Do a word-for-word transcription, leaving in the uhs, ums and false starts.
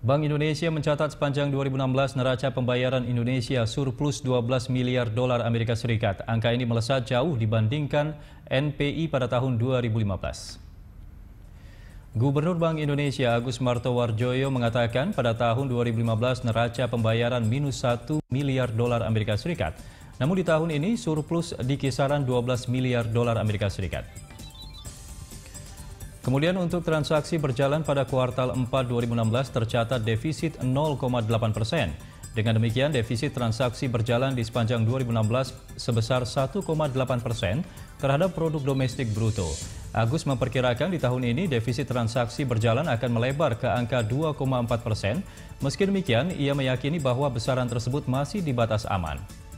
Bank Indonesia mencatat sepanjang dua ribu enam belas neraca pembayaran Indonesia surplus dua belas miliar dolar Amerika Serikat. Angka ini melesat jauh dibandingkan N P I pada tahun dua ribu lima belas. Gubernur Bank Indonesia Agus Martowardoyo mengatakan pada tahun dua ribu lima belas neraca pembayaran minus satu miliar dolar Amerika Serikat. Namun di tahun ini surplus di kisaran dua belas miliar dolar Amerika Serikat. Kemudian untuk transaksi berjalan pada kuartal empat dua ribu enam belas tercatat defisit nol koma delapan persen. Dengan demikian defisit transaksi berjalan di sepanjang dua ribu enam belas sebesar satu koma delapan persen terhadap produk domestik bruto. Agus memperkirakan di tahun ini defisit transaksi berjalan akan melebar ke angka dua koma empat persen. Meski demikian, ia meyakini bahwa besaran tersebut masih di batas aman.